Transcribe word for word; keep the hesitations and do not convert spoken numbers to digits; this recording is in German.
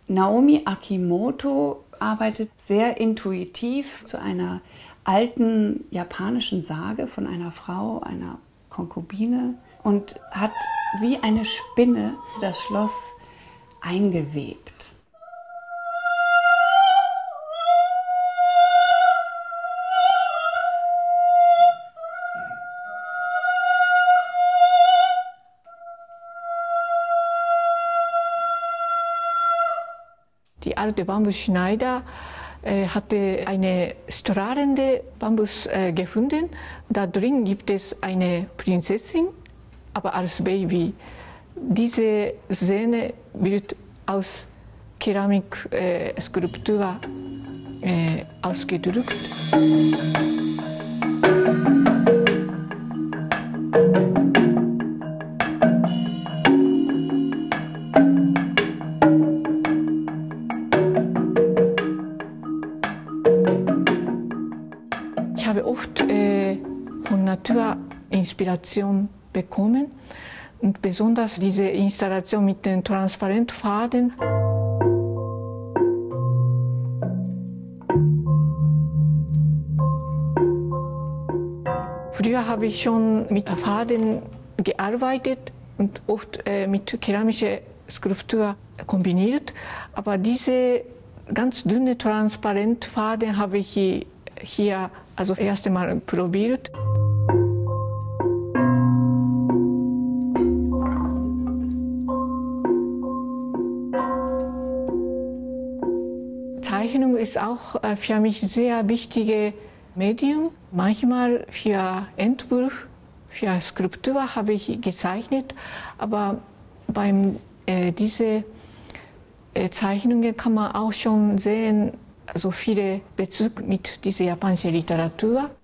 Naomi Akimoto arbeitet sehr intuitiv zu einer alten japanischen Sage von einer Frau, einer Konkubine, und hat wie eine Spinne das Schloss eingewebt. Die alte Bambusschneider äh, hatte eine strahlende Bambus äh, gefunden. Da drin gibt es eine Prinzessin, aber als Baby. Diese Szene wird aus Keramikskulptur äh, ausgedrückt. Ich habe oft äh, von Natur Inspiration bekommen und besonders diese Installation mit den transparenten Faden. Früher habe ich schon mit Faden gearbeitet und oft äh, mit keramischer Skulptur kombiniert, aber diese ganz dünne transparente Faden habe ich hier also das erste Mal probiert. Zeichnung ist auch für mich ein sehr wichtiges Medium. Manchmal für Entwurf, für Skulptur habe ich gezeichnet, aber bei äh, diesen äh, Zeichnungen kann man auch schon sehen, also viele Bezug mit dieser japanischen Literatur.